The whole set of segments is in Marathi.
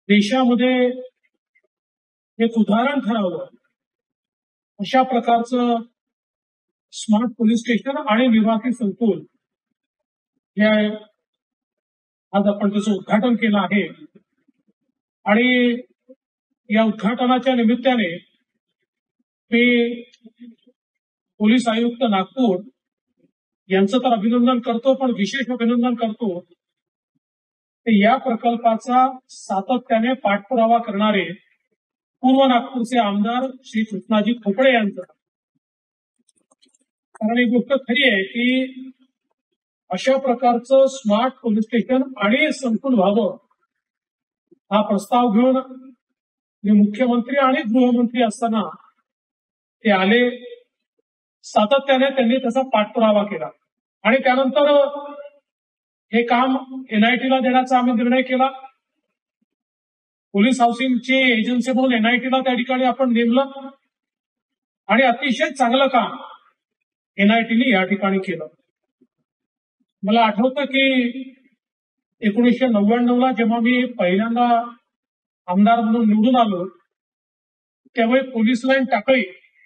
देशामध्ये एक उदाहरण ठरावं अशा प्रकारचं स्मार्ट पोलीस स्टेशन आणि विभागीय संकुल हे आज आपण त्याचं उद्घाटन केलं आहे। आणि या उद्घाटनाच्या निमित्ताने मी पोलीस आयुक्त नागपूर यांचं तर अभिनंदन करतो, पण विशेष अभिनंदन करतो की या प्रकल्पाचा सातत्याने पाठपुरावा करणारे पूर्व नागपूरचे आमदार श्री कृष्णाजी खोपडे यांचं। कारण ही गोष्ट खरी आहे की अशा प्रकारचं स्मार्ट पोलीस स्टेशन आणि संकुल व्हावं हा प्रस्ताव घेऊन मी मुख्यमंत्री आणि गृहमंत्री असताना ते आले। सातत्याने त्यांनी त्याचा पाठपुरावा केला आणि त्यानंतर हे काम एनआयटीला देण्याचा आम्ही निर्णय केला। पोलीस हाऊसिंगची एजन्सी म्हणून एनआयटीला त्या ठिकाणी आपण नेमलं आणि अतिशय चांगलं काम एनआयटीने या ठिकाणी केलं। मला आठवतं की 1999ला जेव्हा मी पहिल्यांदा आमदार म्हणून निवडून आलो तेव्हा पोलीस लाईन टाकळी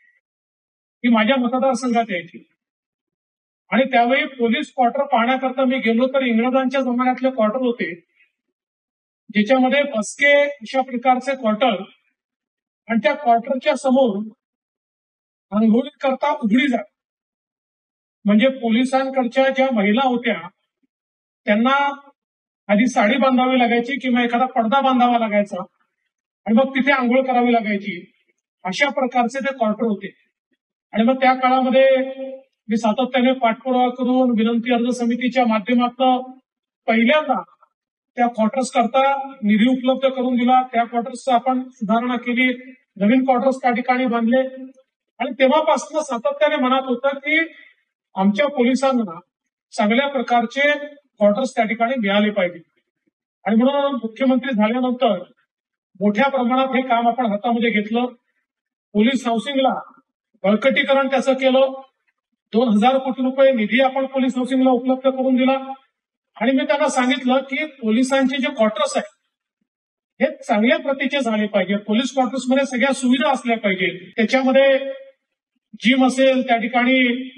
ही माझ्या मतदारसंघात यायची आणि त्यावेळी पोलीस क्वार्टर पाहण्याकरता मी गेलो तर इंग्रजांच्या जमान्यातले क्वार्टर होते, ज्याच्यामध्ये बसके अशा प्रकारचे क्वार्टर आणि त्या क्वार्टरच्या समोर आंघोळी करता उघडी जात, म्हणजे पोलिसांकडच्या ज्या महिला होत्या त्यांना आधी साडी बांधावी लागायची किंवा एखादा पडदा बांधावा लागायचा आणि मग तिथे आंघोळ करावी लागायची। अशा प्रकारचे ते क्वार्टर होते आणि मग त्या काळामध्ये मी सातत्याने पाठपुरावा करून विनंती अर्ज समितीच्या माध्यमातून पहिल्यांदा त्या क्वार्टर्स करता निधी उपलब्ध करून दिला। त्या क्वार्टर्सचं आपण सुधारणा केली, नवीन क्वार्टर्स त्या ठिकाणी बांधले आणि तेव्हापासून सातत्याने मनात होतं की आमच्या पोलिसांना चांगल्या प्रकारचे क्वार्टर्स त्या ठिकाणी मिळाले पाहिजे। आणि म्हणून मुख्यमंत्री झाल्यानंतर मोठ्या प्रमाणात हे काम आपण हातामध्ये घेतलं। पोलीस हाऊसिंगला बळकटीकरण त्याचं केलं, 2000 कोटी रुपये निधी आपण पोलीस हाऊसिंगला उपलब्ध करून दिला आणि मी त्यांना सांगितलं की पोलिसांचे जे क्वार्टर्स आहेत हे चांगल्या प्रतीचे झाले पाहिजे। पोलीस क्वार्टर्समध्ये सगळ्या सुविधा असल्या पाहिजे, त्याच्यामध्ये जिम असेल, त्या ठिकाणी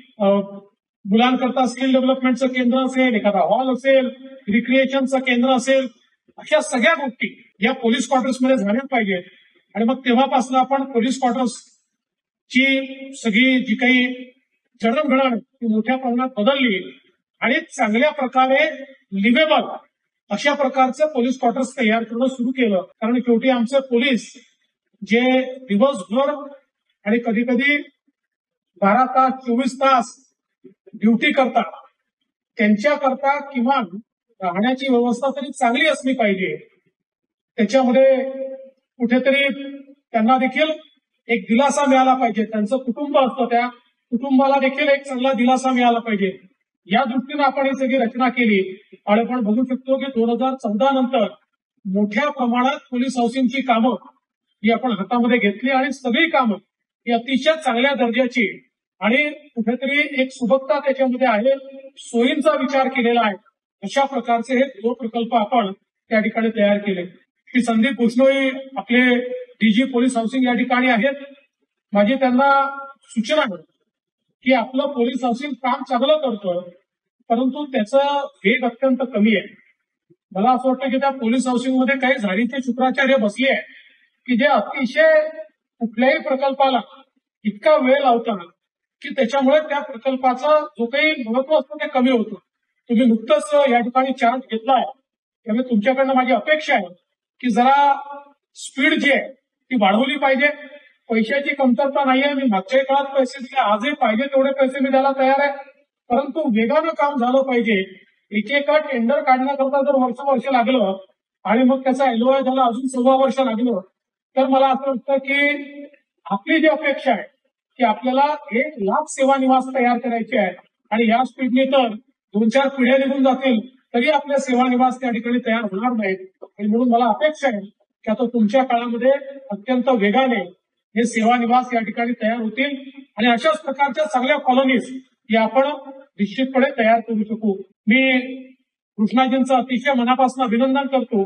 मुलांकरता स्किल डेव्हलपमेंटचं केंद्र असेल, एखादा हॉल असेल, रिक्रिएशनचं केंद्र असेल, अशा सगळ्या गोष्टी या पोलीस क्वार्टर्समध्ये झाल्या पाहिजेत। आणि मग तेव्हापासून आपण पोलीस क्वार्टर्सची सगळी जी काही जडणघडण ती मोठ्या प्रमाणात बदलली आणि चांगल्या प्रकारे लिव्हेबल अशा प्रकारचं पोलीस क्वार्टर्स तयार करणं सुरू केलं। कारण शेवटी आमचे पोलीस जे दिवसभर आणि कधी कधी 12 तास 24 तास ड्युटी करतात, त्यांच्याकरता किमान राहण्याची व्यवस्था तरी चांगली असली पाहिजे। त्याच्यामध्ये कुठेतरी त्यांना देखील एक दिलासा मिळाला पाहिजे, त्यांचं कुटुंब असतं त्या कुटुंबाला देखील एक चांगला दिलासा मिळाला पाहिजे, या दृष्टीने आपण ही सगळी रचना केली। आणि आपण बघू शकतो की 2014 नंतर मोठ्या प्रमाणात पोलीस हाऊसिंगची कामं ही आपण हातामध्ये घेतली आणि सगळी कामं ही अतिशय चांगल्या दर्जाची आणि कुठेतरी एक सुबकता त्याच्यामध्ये आहे, सोयींचा विचार केलेला आहे, अशा प्रकारचे हे 2 प्रकल्प आपण त्या ठिकाणी तयार केले। श्री संदीप भुषणोई आपले डीजी पोलीस हाऊसिंग या ठिकाणी आहेत। माझी त्यांना सूचना आहे की आपलं पोलीस हाऊसिंग काम चांगलं करतोय, परंतु त्याचा वेग अत्यंत कमी आहे। मला असं वाटतं की त्या पोलीस हाऊसिंगमध्ये काही झाडीचे शुक्राचार्य बसले आहे की जे अतिशय कुठल्याही प्रकल्पाला इतका वेळ लावतात की त्याच्यामुळे त्या प्रकल्पाचा जो काही महत्व असतं ते कमी होतं। तुम्ही नुकतंच या ठिकाणी चार्ज घेतलाय, त्यामुळे तुमच्याकडनं माझी अपेक्षा आहे की जरा स्पीड जी आहे ती वाढवली पाहिजे। पैशाची कमतरता नाहीये, मी मागच्याही काळात पैसे दिले, आजही पाहिजे तेवढे पैसे मी द्यायला तयार आहे, परंतु वेगानं काम झालं पाहिजे। एकेका टेंडर काढण्याकरता जर वर्ष लागलं आणि मग त्याचा एलओआय झाला अजून 6 वर्ष लागलं तर मला असं वाटतं की आपली जी अपेक्षा आहे की आपल्याला 1 लाख सेवा निवास तयार करायचे आहेत आणि या स्पीडने तर 2-4 पिढ्या निघून जातील तरी आपल्या सेवा निवास त्या ठिकाणी तयार होणार नाहीत। आणि म्हणून मला अपेक्षा आहे की आता तुमच्या काळामध्ये अत्यंत वेगाने हे सेवा निवास या ठिकाणी तयार होतील आणि अशाच प्रकारच्या चांगल्या कॉलनीज या आपण निश्चितपणे तयार करू शकू। मी कृष्णाजींचं अतिशय मनापासून अभिनंदन करतो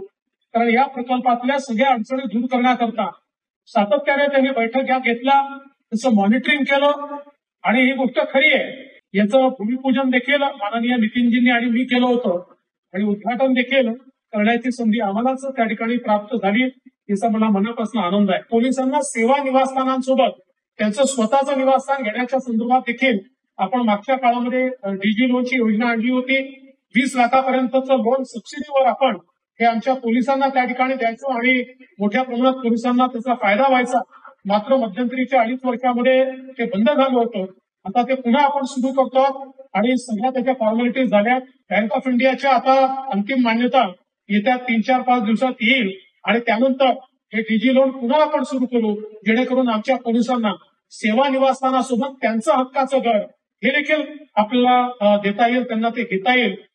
कारण या प्रकल्पातल्या सगळ्या अडचणी दूर करण्याकरता सातत्याने त्यांनी बैठक घेतल्या, त्याचं मॉनिटरिंग केलं आणि ही गोष्ट खरी आहे. याचं भूमिपूजन देखील माननीय नितीनजींनी आणि मी केलं होतं आणि उद्घाटन देखील करण्याची संधी आम्हालाच त्या ठिकाणी प्राप्त झाली. याचा मला मनापासून आनंद आहे. पोलिसांना सेवा निवासस्थानांसोबत त्यांचं स्वतःचं निवासस्थान घेण्याच्या संदर्भात देखील आपण मागच्या काळामध्ये डीजी लोनची योजना आणली होती. 20 लाखापर्यंतचं लोन सबसिडीवर आपण हे आमच्या पोलिसांना त्या ठिकाणी द्यायचो आणि मोठ्या प्रमाणात पोलिसांना त्याचा फायदा व्हायचा. मात्र मध्यंतरीच्या 2.5 वर्षामध्ये ते बंद झालं होतं. आता ते पुन्हा आपण सुरू करतो आणि सगळ्या त्याच्या फॉर्मॅलिटीज झाल्या. बँक ऑफ इंडियाच्या आता अंतिम मान्यता येत्या 3-4-5 दिवसात येईल आणि त्यानंतर हे डीजी लोन पुन्हा आपण सुरू करू, जेणेकरून आमच्या पोलिसांना सेवा निवासस्थानासोबत त्यांचं हक्काचं घर हे देखील आपल्याला देता येईल, त्यांना ते घेता येईल